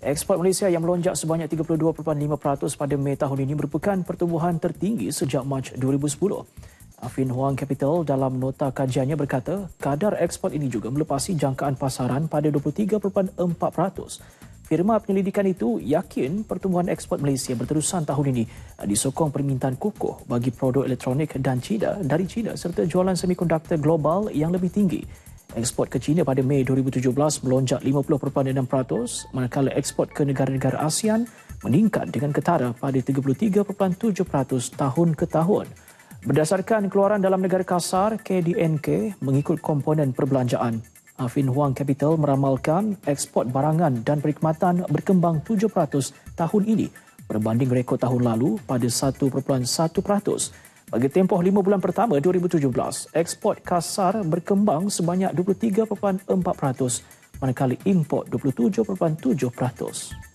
Ekspor Malaysia yang melonjak sebanyak 32.5% pada Mei tahun ini merupakan pertumbuhan tertinggi sejak Mac 2010. Affin Hwang Capital dalam nota kajiannya berkata, kadar ekspor ini juga melepasi jangkaan pasaran pada 23.4%. Firma penyelidikan itu yakin pertumbuhan ekspor Malaysia berterusan tahun ini disokong permintaan kukuh bagi produk elektronik dan dari China serta jualan semikonduktor global yang lebih tinggi. Ekspor ke China pada Mei 2017 melonjak 50.6%, manakala ekspor ke negara-negara ASEAN meningkat dengan ketara pada 33.7% tahun ke tahun. Berdasarkan keluaran dalam negara kasar, KDNK mengikut komponen perbelanjaan. Affin Hwang Capital meramalkan ekspor barangan dan perkhidmatan berkembang 7% tahun ini berbanding rekod tahun lalu pada 1.1%. Bagi tempoh 5 bulan pertama 2017, ekspor kasar berkembang sebanyak 23.4%, manakala import 27.7%.